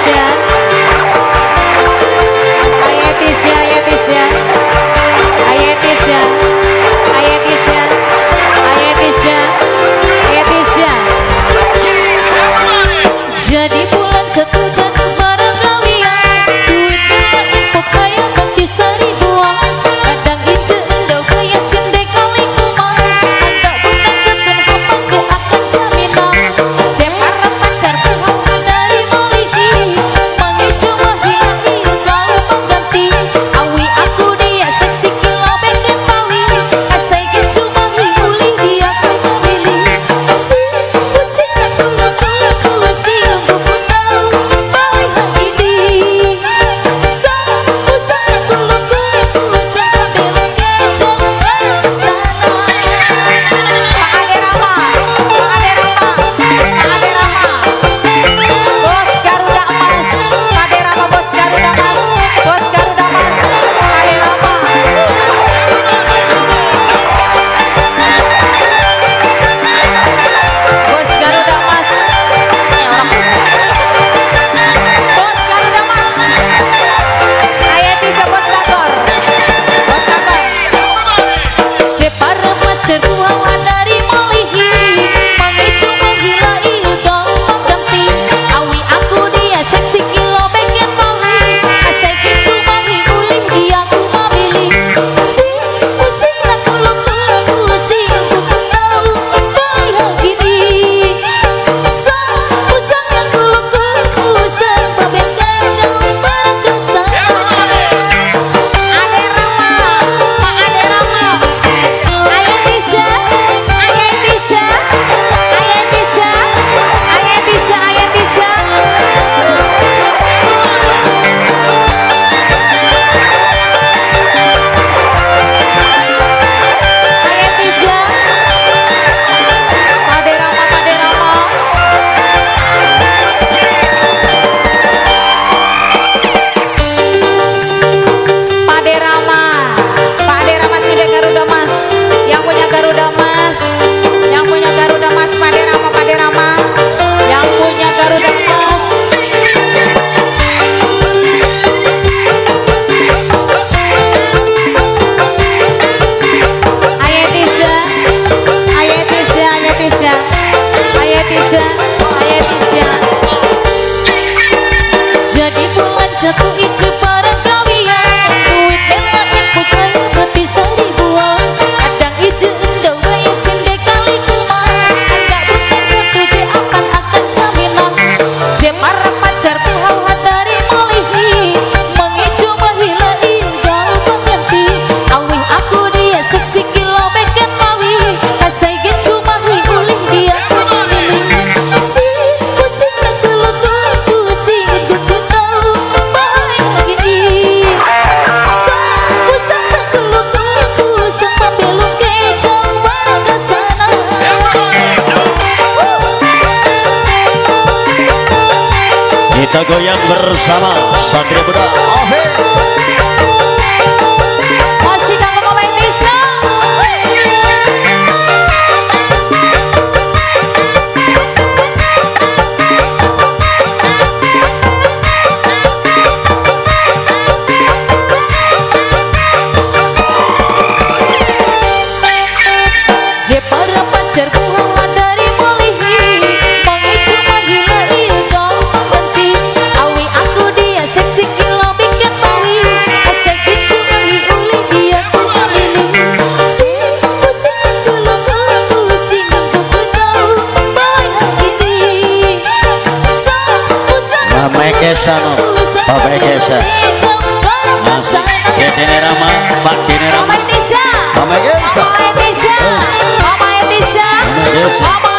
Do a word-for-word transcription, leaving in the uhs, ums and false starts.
Jadi bulan jatuh jatuh bareng kalian, duit minta info kaya kaki seribuan. Kadang ince endau kaya sim dekali kumang, anda bukan jatuh apa je akan jaminan. Je para pacar berhasil dari maliki, mengicu menghilangi kau mengganti. Awi aku dia seksi kilau pengen pawi, asai gicu menghibuli dia kau memilih. Si pusing aku laku laku si jatuh itu bareng kalian, duit minta info kaya kaki seribuan. Kadang ije endau kaya sim dekali kumang, anda bukan jatuh je akan akan jaminan. Je para pacar berhasil dari malihi, mengicu menghilai jauh mengerti. Awih aku dia seksi kilau beken mawi, asai gicu mahi ulih dia ku memilih. Si pusing tak kelukur pusing ku tahu. Kita goyang bersama Satria Muda Ovi. Masih kangen Mama Intisya. Je para pacar buah dari malihi, mengicu menghilai kau mengganti. Awi aku dia seksi kilau bikin mawi, asal gicu menghibuli dia ku memilih. Si pusing aku laku pusing aku tahu bayang ini. Sa pusing Mama Kesa no, Papa Kesa. Masih ke Dini Rama, Pak Dini Rama. Mama Intisya. Mama Kesa. Mama Intisya. Mama Intisya. Mama Kesa.